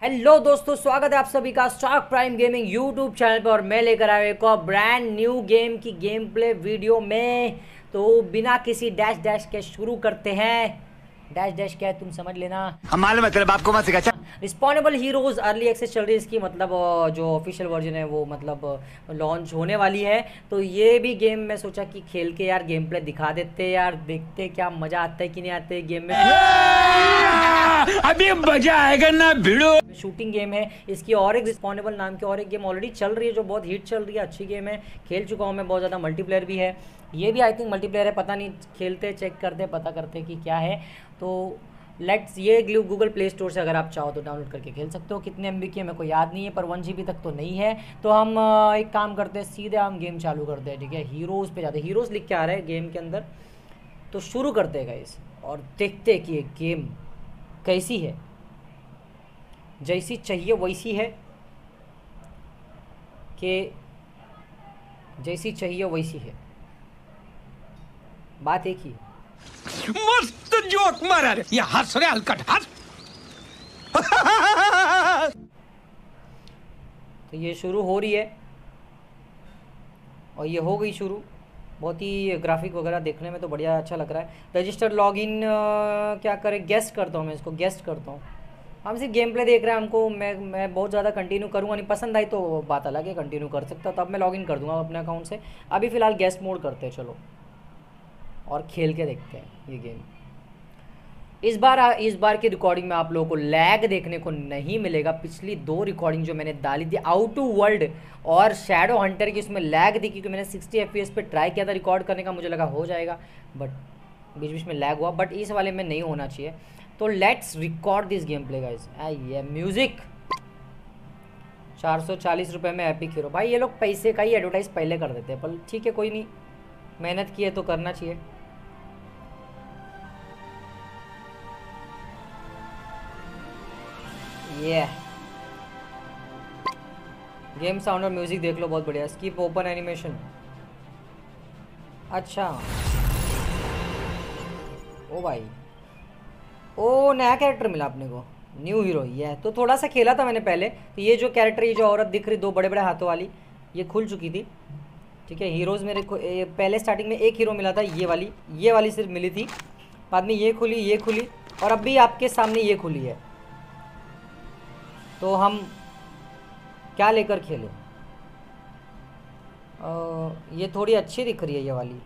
Hello दोस्तों, स्वागत है आप सभी का Stark Prime gaming YouTube channel पर। और मैं लेकर आया एक और ब्रांड न्यू गेम की गेम प्ले वीडियो में। तो बिना किसी डैश डैश के शुरू करते हैं। डैश डैश क्या है तुम समझ लेना। हम मालूम है तेरे बाप को मत सिखा। रिस्पॉनेबल हीरोज अर्ली एक्सेस चल रही है इसकी, मतलब जो ऑफिशियल वर्जन है वो मतलब लॉन्च होने वाली है। तो ये भी गेम मैं सोचा कि खेल के यार गेम प्ले दिखा देते यार, देखते क्या मज़ा आता है कि नहीं आता है गेम में। अभी मजा आएगा ना भिड़ो। शूटिंग गेम है इसकी। और एक रिस्पॉनेबल नाम की और एक गेम ऑलरेडी चल रही है जो बहुत हिट चल रही है, अच्छी गेम है, खेल चुका हूँ मैं, बहुत ज़्यादा मल्टीप्लेयर भी है। ये भी आई थिंक मल्टीप्लेयर है, पता नहीं, खेलते चेक करते पता करते कि क्या है। तो लेट्स ये गूगल प्ले स्टोर से अगर आप चाहो तो डाउनलोड करके खेल सकते हो। कितने MB की है मेरे को याद नहीं है, पर 1 GB तक तो नहीं है। तो हम एक काम करते हैं, सीधे हम गेम चालू करते हैं, ठीक है। हीरोज़ पे जाते हैं, हीरोज़ लिख के आ रहे हैं गेम के अंदर। तो शुरू करते हैं गाइस और देखते हैं कि ये गेम कैसी है। जैसी चाहिए वैसी है कि जैसी चाहिए वैसी है, बात एक ही। मस्त जोक मारा रे। ये हंस रे हलकट हंस। तो ये शुरू हो रही है और ये हो गई शुरू। बहुत ही ग्राफिक वगैरह देखने में तो बढ़िया अच्छा लग रहा है। रजिस्टर लॉगिन क्या करें, गेस्ट करता हूँ मैं इसको, गेस्ट करता हूँ। हम सिर्फ गेम प्ले देख रहे हैं, हमको मैं बहुत ज़्यादा कंटिन्यू करूँगा नहीं, पसंद आई तो बात अलग है, कंटिन्यू कर सकता हूँ। तो अब मैं लॉगिन कर दूँगा अपने अकाउंट से। अभी फ़िलहाल गेस्ट मोड करते हैं चलो, और खेल के देखते हैं ये गेम। इस बार की रिकॉर्डिंग में आप लोगों को लैग देखने को नहीं मिलेगा। पिछली 2 रिकॉर्डिंग जो मैंने डाली थी, आउट टू वर्ल्ड और शैडो हंटर की, उसमें लैग थी क्योंकि मैंने 60 FPS पे ट्राई किया था रिकॉर्ड करने का, मुझे लगा हो जाएगा, बट बीच बीच में लैग हुआ। बट इस वाले में नहीं होना चाहिए। तो let's record this game play guys. ये म्यूज़िक 440 रुपये में एपिक हीरो। भाई ये लोग पैसे का ही एडवर्टाइज पहले कर देते हैं, पर ठीक है कोई नहीं, मेहनत की है तो करना चाहिए। ये गेम साउंड और म्यूजिक देख लो, बहुत बढ़िया। Skip open animation. अच्छा ओ भाई, ओ नया कैरेक्टर मिला अपने को, न्यू हीरो। ये तो थोड़ा सा खेला था मैंने पहले। तो ये जो कैरेक्टर, ये जो औरत दिख रही 2 बड़े बड़े हाथों वाली, ये खुल चुकी थी, ठीक है। हीरोज़ मेरे को पहले स्टार्टिंग में एक हीरो मिला था, ये वाली सिर्फ मिली थी। बाद में ये खुली और अब भी आपके सामने ये खुली है। तो हम क्या लेकर खेलें? ये थोड़ी अच्छी दिख रही है ये वाली।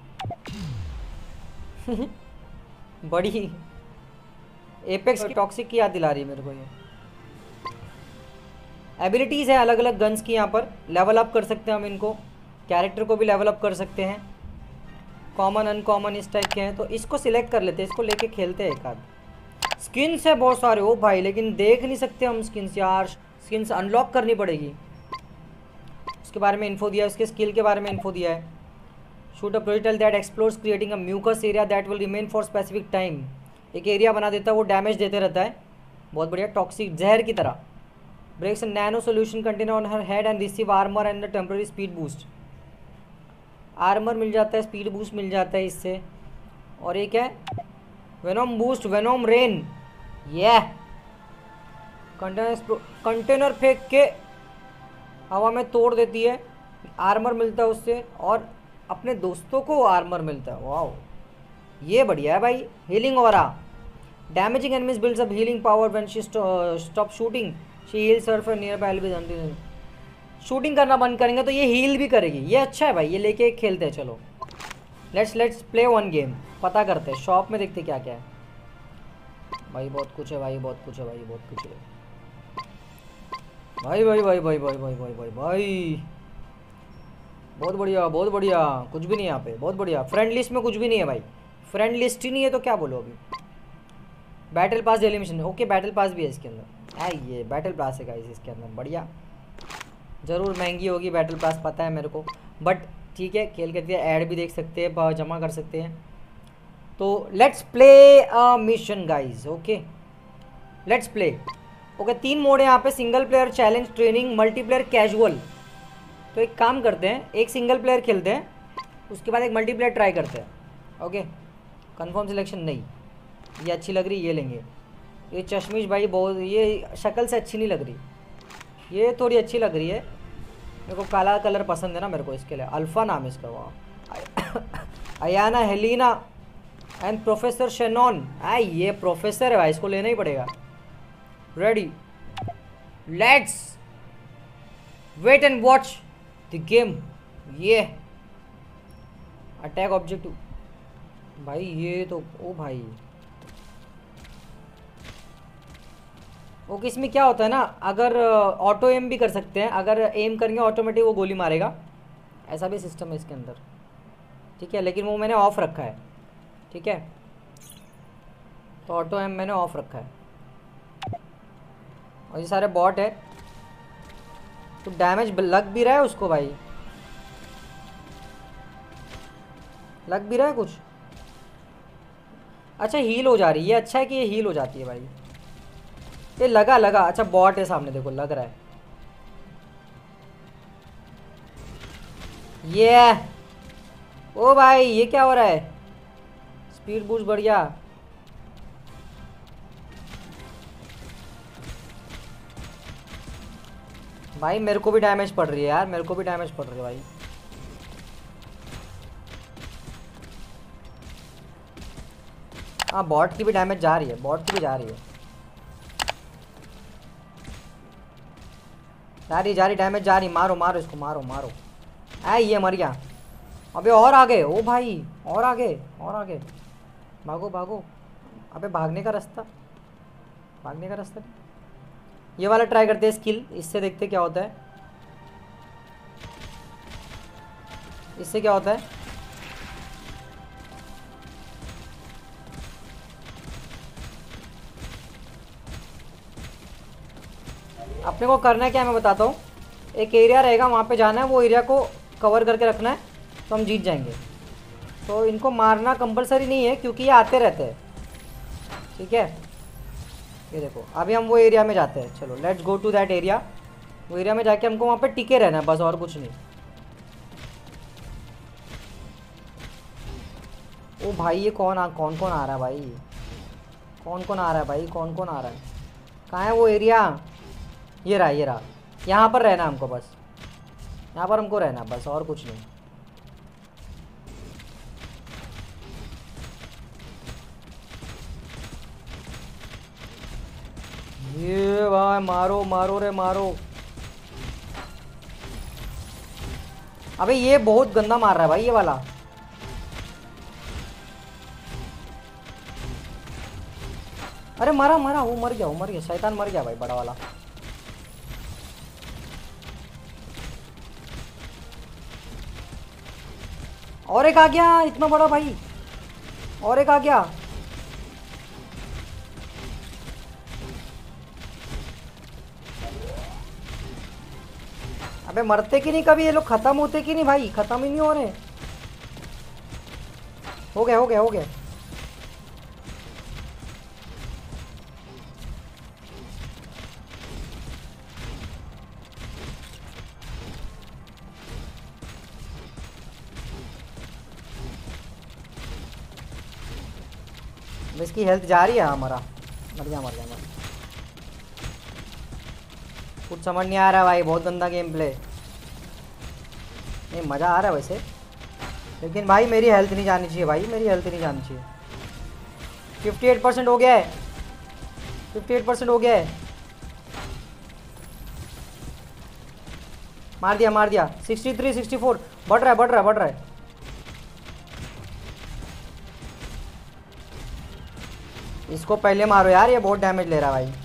बड़ी एपेक्स की टॉक्सिक की याद दिला रही है मेरे को ये। एबिलिटीज़ है अलग अलग गन्स की, यहाँ पर लेवल अप कर सकते हैं हम इनको, कैरेक्टर को भी लेवल अप कर सकते हैं। कॉमन अनकॉमन इस टाइप के हैं, तो इसको सिलेक्ट कर लेते हैं, इसको लेके खेलते हैं एक आध। स्किन्स है बहुत सारे ओ भाई, लेकिन देख नहीं सकते हम स्किन्स यार, स्किन्स अनलॉक करनी पड़ेगी। उसके बारे में इन्फो दिया है, उसके स्किल के बारे में इन्फो दिया है। Shoot a projectile that explodes creating a mucus area that will remain for specific time. एक एरिया बना देता है, वो डैमेज देते रहता है, बहुत बढ़िया, टॉक्सिक जहर की तरह। Breaks nano solution container on her head and receive armour and the temporary speed boost. Armour मिल जाता है, स्पीड बूस्ट मिल जाता है इससे। और एक है वेनोम बूस्ट, वेनोम रेन। ये कंटेनर फेंक के हवा में तोड़ देती है, आर्मर मिलता है उससे, और अपने दोस्तों को आर्मर मिलता है। वाओ ये बढ़िया है भाई। Healing aura, damaging enemies builds up healing power when she stop shooting, she heals her for nearby enemies until. Shooting करना बंद करेंगे तो ये हील भी करेगी, ये अच्छा है भाई, ये लेके खेलते हैं चलो। लेट्स प्ले 1 गेम, पता करते हैं शॉप में, देखते क्या क्या है। भाई बहुत कुछ है भाई, बहुत कुछ है भाई, बहुत कुछ है भाई भाई भाई भाई भाई भाई भाई भाई भाई, बहुत बढ़िया बहुत बढ़िया। कुछ भी नहीं यहाँ पे, बहुत बढ़िया। फ्रेंड लिस्ट में कुछ भी नहीं है भाई, फ्रेंड लिस्ट ही नहीं है तो क्या बोलो अभी। Battle pass daily mission, okay battle pass भी है इसके अंदर। ये बैटल पास है गाइस इसके अंदर, बढ़िया। ज़रूर महंगी होगी बैटल पास, पता है मेरे को, बट ठीक है खेल के ऐड भी देख सकते हैं, जमा कर सकते हैं। तो let's play a mission guys, okay let's play. Okay 3 mode है यहाँ पे, single player, challenge, training, multiplayer, casual. तो एक काम करते हैं, एक सिंगल प्लेयर खेलते हैं, उसके बाद एक मल्टीप्लेयर ट्राई करते हैं। ओके कंफर्म सिलेक्शन नहीं, ये अच्छी लग रही, ये लेंगे। ये चश्मिश भाई बहुत, ये शक्ल से अच्छी नहीं लग रही, ये थोड़ी अच्छी लग रही है। मेरे को काला कलर पसंद है ना मेरे को, इसके लिए। अल्फ़ा नाम है इसका। वहाँ Ayana Helena and professor Shannon. ये प्रोफेसर है भाई, इसको लेना ही पड़ेगा। Ready, let's wait and watch the game. ये अटैक ऑब्जेक्टिव भाई, ये तो ओ भाई ओके। इसमें क्या होता है ना, अगर ऑटो एम भी कर सकते हैं, अगर एम करेंगे ऑटोमेटिक वो गोली मारेगा, ऐसा भी सिस्टम है इसके अंदर, ठीक है। लेकिन वो मैंने ऑफ रखा है, ठीक है। तो ऑटो एम मैंने ऑफ रखा है। और ये सारे बॉट है, तो डैमेज लग भी रहा है उसको भाई, लग भी रहा है कुछ। अच्छा हील हो जा रही है, अच्छा है कि ये हील हो जाती है भाई। ये लगा लगा, अच्छा बॉट है सामने, देखो लग रहा है। ये ओ भाई ये क्या हो रहा है, स्पीड बूस्ट बढ़िया। भाई मेरे को भी डैमेज पड़ रही है यार, मेरे को भी डैमेज पड़ रही है भाई। हाँ बॉट की भी डैमेज जा रही है, बॉट की भी जा रही है, जा रही डैमेज जा रही। मारो मारो इसको, मारो मारो। ये मर गया। अबे और आगे, ओ भाई और आगे, और आगे। भागो भागो। अबे भागने का रास्ता, भागने का रास्ता। ये वाला ट्राई करते हैं स्किल, इससे देखते क्या होता है। इससे क्या होता है। अपने को करना है क्या, मैं बताता हूँ। एक एरिया रहेगा, वहाँ पे जाना है, वो एरिया को कवर करके रखना है, तो हम जीत जाएंगे। तो इनको मारना कंपलसरी नहीं है, क्योंकि ये आते रहते हैं, ठीक है। ये देखो अभी हम वो एरिया में जाते हैं, चलो let's go to that area. वो एरिया में जाके हमको वहाँ पे टिके रहना है बस, और कुछ नहीं। ओ भाई ये कौन कौन आ रहा है भाई, कौन कौन आ रहा है भाई, कौन कौन आ रहा है। कहाँ है वो एरिया, ये रहा ये रहा। यहाँ पर रहना हमको बस, यहाँ पर हमको रहना बस, और कुछ नहीं। ये भाई मारो मारो रे मारो। अबे ये बहुत गंदा मार रहा है भाई ये वाला। अरे मरा मरा, वो मर गया, वो मर गया, शैतान मर गया भाई बड़ा वाला। और एक आ गया इतना बड़ा भाई, और एक आ गया। अबे मरते कि नहीं कभी ये लोग, खत्म होते कि नहीं भाई, खत्म ही नहीं हो रहे। हो गया हो गया हो गया। इसकी हेल्थ जा रही है। हमारा मर गया मर गया मर। कुछ समझ नहीं आ रहा भाई, बहुत गंदा गेम प्ले। नहीं मज़ा आ रहा है वैसे, लेकिन भाई मेरी हेल्थ नहीं जानी चाहिए भाई, मेरी हेल्थ नहीं जानी चाहिए। 58% हो गया है, 58% हो गया है। मार दिया मार दिया। 63 64 बढ़ रहा है बढ़ रहा है बढ़ रहा है। इसको पहले मारो यार, ये बहुत डैमेज ले रहा है भाई।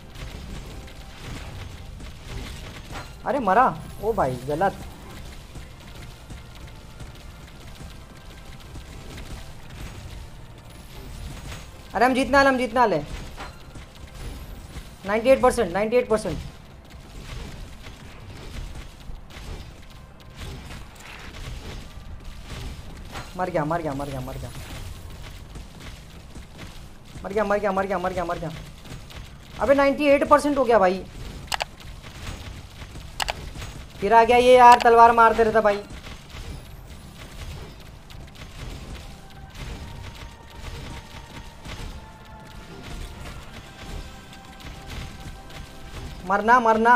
अरे मरा, ओ भाई गलत। अरे हम जीतना हम जीतना ले। 98% 98%। मर गया मर गया मर गया मर गया मर गया मर गया मर गया मर गया मर गया। अबे 98% हो गया भाई। फिर आ गया ये यार, तलवार मारते रहता भाई। मरना मरना।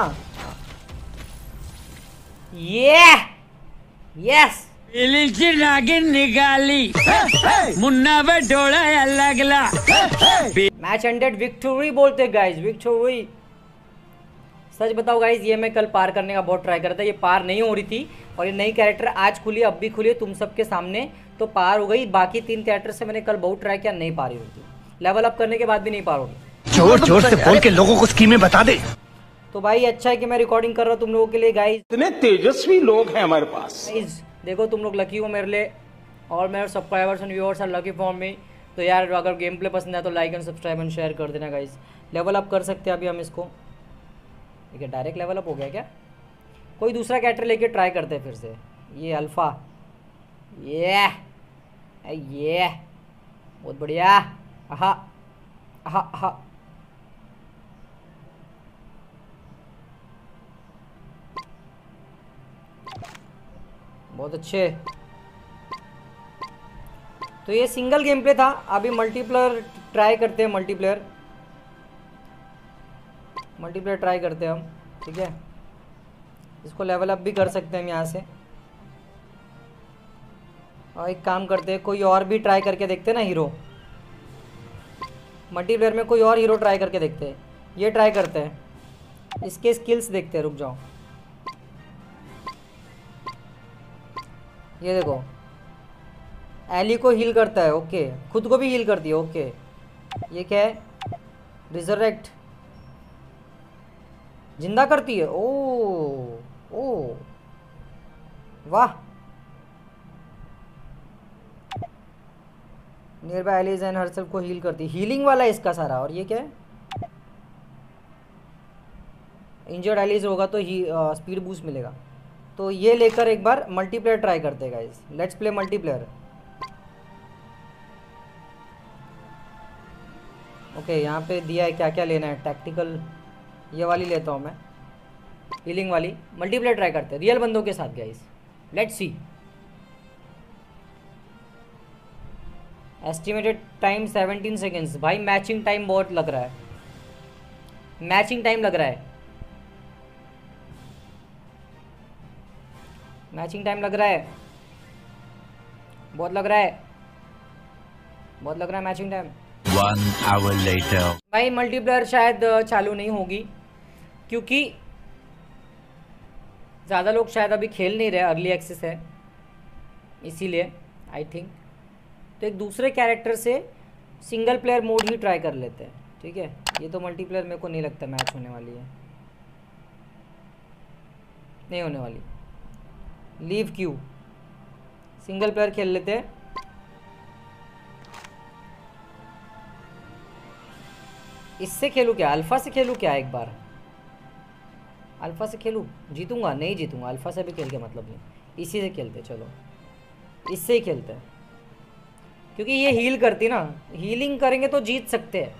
ये यस नागिन निकाली मुन्ना पे डोला लगला। मैच एंडेड विक्टोरी बोलते गाइस, विक्टोरी। सच बताओ गाइस, ये मैं कल पार करने का बहुत ट्राई कर रहा था, ये पार नहीं हो रही थी। और ये नई कैरेक्टर आज खुली, अब भी खुली तुम सबके सामने, तो पार हो गई। बाकी 3 कैरेक्टर से मैंने कल बहुत ट्राई किया, नहीं पार हुई थी। लेवल अप करने के बाद भी नहीं पार होगी। जोर जोर से बोल के लोगों को स्कीमें बता दे। तो भाई अच्छा है कि मैं रिकॉर्डिंग कर रहा हूँ तुम लोगों के लिए गाइस। इतने तेजस्वी लोग हैं हमारे पास। देखो तुम लोग लकी हो मेरे लिए, और मेरे subscribers and viewers are lucky for me. तो यार अगर गेम प्ले पसंद है तो like and subscribe and share कर देना गाइस। लेवल अप कर सकते हैं अभी हम इसको। ठीक है, डायरेक्ट लेवल अप हो गया क्या? कोई दूसरा कैरेक्टर लेके ट्राई करते हैं फिर से। ये अल्फ़ा, ये बहुत बढ़िया। आहा आहा आहा। बहुत अच्छे। तो ये सिंगल गेम प्ले था, अभी मल्टीप्लेयर ट्राई करते हैं। मल्टीप्लेयर ट्राई करते हैं हम। ठीक है, इसको लेवल अप भी कर सकते हैं हम यहाँ से। और एक काम करते हैं, कोई और भी ट्राई करके देखते हैं ना हीरो। मल्टीप्लेयर में कोई और हीरो ट्राई करके देखते हैं। ये ट्राई करते हैं, इसके स्किल्स देखते हैं। रुक जाओ, ये देखो, एली को हील करता है, ओके। खुद को भी हील करती है, ओके। ये क्या है? रिजरेक्ट, जिंदा करती है। ओ वाह। Nearby allies and herself को हील करती है। हीलिंग वाला है इसका सारा। और ये क्या है? इंजर्ड एलीज होगा तो ही स्पीड बूस्ट मिलेगा। तो ये लेकर एक बार मल्टीप्लेयर ट्राई करते हैं guys. Let's play multiplayer. Okay, यहाँ पे दिया है क्या क्या लेना है। टैक्टिकल, ये वाली लेता हूँ मैं, हीलिंग वाली। मल्टीप्लेयर ट्राई करते हैं रियल बंदों के साथ guys. Let's see. Estimated time 17 seconds. भाई मैचिंग टाइम बहुत लग रहा है, मैचिंग टाइम लग रहा है, मैचिंग टाइम लग रहा है, बहुत लग रहा है, बहुत लग रहा है मैचिंग टाइम। 1 hour later। भाई मल्टीप्लेयर शायद चालू नहीं होगी, क्योंकि ज़्यादा लोग शायद अभी खेल नहीं रहे, अर्ली एक्सेस है इसीलिए आई थिंक। तो एक दूसरे कैरेक्टर से सिंगल प्लेयर मोड ही ट्राई कर लेते हैं। ठीक है, ये तो मल्टीप्लेयर मेरे को नहीं लगता मैच होने वाली है, नहीं होने वाली। लीव क्यू, सिंगल प्लेयर खेल लेते हैं। इससे खेलूँ क्या? अल्फ़ा से खेलूँ क्या? एक बार अल्फ़ा से खेलूँ, जीतूंगा? नहीं जीतूंगा, अल्फ़ा से भी खेल के मतलब नहीं, इसी से खेलते। चलो इससे ही खेलते हैं, क्योंकि ये हील करती ना, हीलिंग करेंगे तो जीत सकते हैं।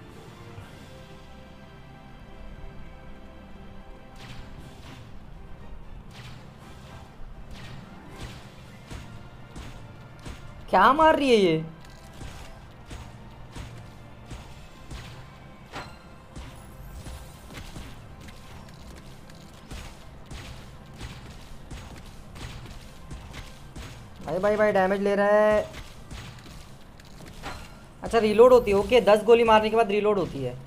क्या मार रही है ये? भाई भाई भाई डैमेज ले रहा है। अच्छा रीलोड होती है, ओके। 10 गोली मारने के बाद रीलोड होती है।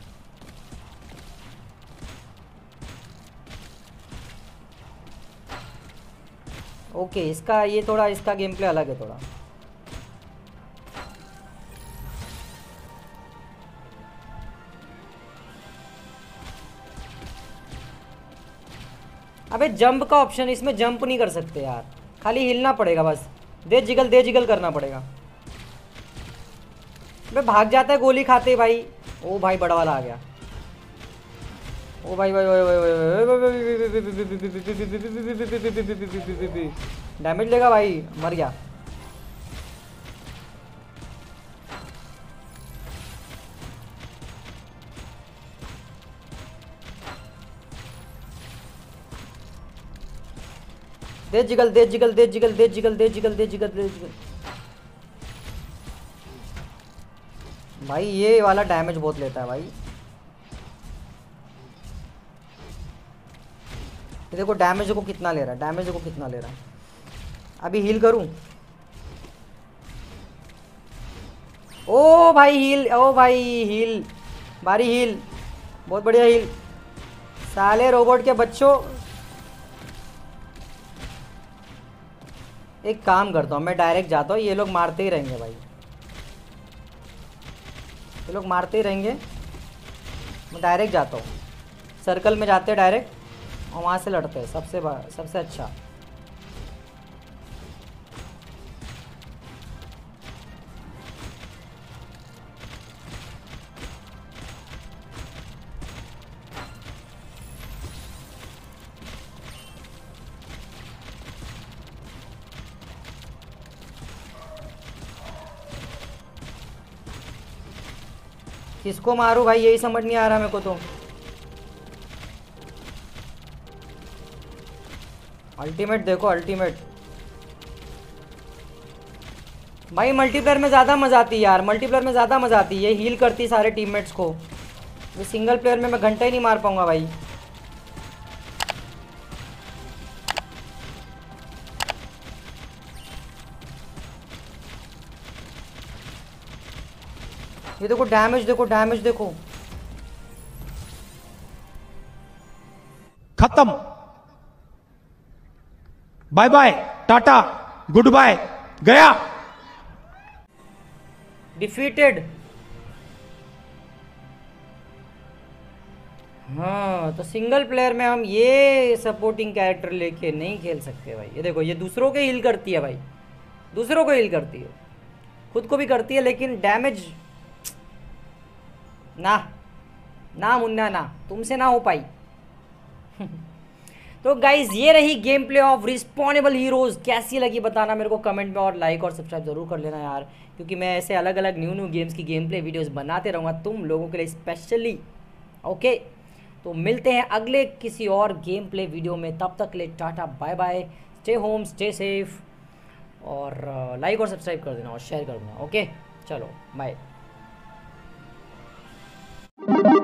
ओके, इसका ये थोड़ा, इसका गेम प्ले अलग है थोड़ा। अबे जंप का ऑप्शन, इसमें जंप नहीं कर सकते यार, खाली हिलना पड़ेगा बस। दे जिगल करना पड़ेगा। अबे भाग जाता है गोली खाते भाई। ओ भाई बड़ा वाला आ गया। ओ भाई भाई डैमेज लेगा भाई, मर गया। दे जिगल दे जिगल दे जिगल दे जिगल दे जिगल दे जिगल दे जिगल। भाई ये वाला डैमेज बहुत लेता है भाई। ये देखो डैमेज देखो कितना ले रहा है, डैमेज देखो कितना ले रहा है। अभी हील करूं? ओ भाई हील, ओ भाई हील, भारी हील, बहुत बढ़िया हील। साले रोबोट के बच्चों, एक काम करता हूँ मैं, डायरेक्ट जाता हूँ, ये लोग मारते ही रहेंगे भाई, ये लोग मारते ही रहेंगे। मैं डायरेक्ट जाता हूँ, सर्कल में जाते हैं डायरेक्ट और वहाँ से लड़ते हैं, सबसे अच्छा। किसको मारूं भाई, यही समझ नहीं आ रहा मेरे को तो। अल्टीमेट देखो, अल्टीमेट भाई। मल्टीप्लेयर में ज़्यादा मज़ा आती है यार, मल्टीप्लेयर में ज़्यादा मज़ा आती है, ये हील करती है सारे टीममेट्स को। ये सिंगल प्लेयर में मैं घंटा ही नहीं मार पाऊंगा भाई। ये देखो डैमेज देखो, डैमेज देखो। खत्म, bye bye, tata, goodbye, गया। डिफीटेड। हाँ तो सिंगल प्लेयर में हम ये सपोर्टिंग कैरेक्टर लेके नहीं खेल सकते भाई। ये देखो, ये दूसरों को हील करती है भाई, दूसरों को हील करती है, खुद को भी करती है, लेकिन डैमेज ना ना मुन्ना ना, तुमसे ना हो पाई। तो गाइज ये रही game play of Respawnable Heroes. कैसी लगी बताना मेरे को कमेंट में, और लाइक और सब्सक्राइब जरूर कर लेना यार, क्योंकि मैं ऐसे अलग अलग न्यू गेम्स की गेम प्ले वीडियोज़ बनाते रहूँगा तुम लोगों के लिए स्पेशली। ओके, तो मिलते हैं अगले किसी और गेम प्ले वीडियो में, तब तक के लिए tata bye bye, stay home stay safe, और लाइक और सब्सक्राइब कर देना और शेयर कर देना। ओके चलो बाय।